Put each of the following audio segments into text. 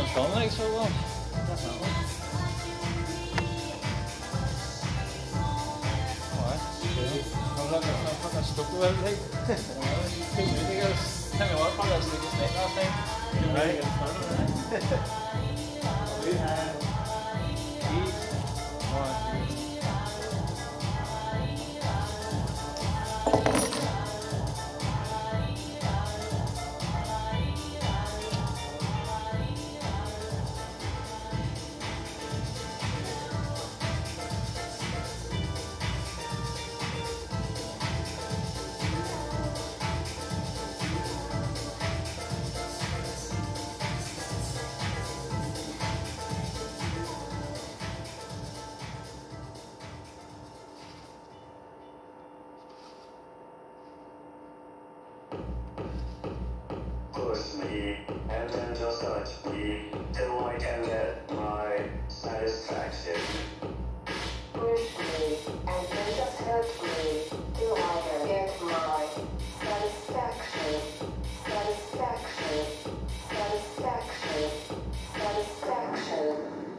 fun, like, so definitely. Alright, I'm not fucking stoked about it, like. Good music, guys. Tell me what, probably I sleep this night last time. You're ready to get started, right? We had 1, 2, push me and then just touch me till I can get my satisfaction. Push me and then just hurt me till I can get my satisfaction. Satisfaction. Satisfaction. Satisfaction.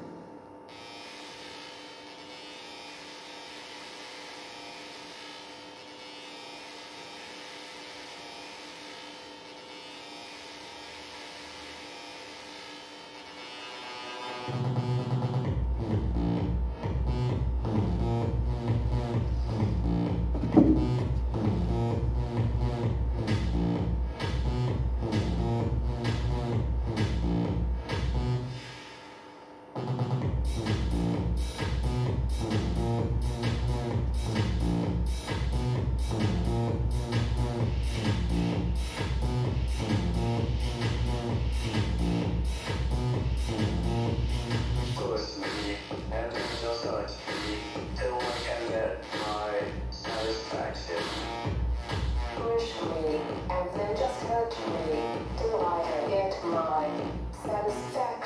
Push me and then just touch me till I can get my satisfaction. Push me and then just hurt me till I can get my satisfaction.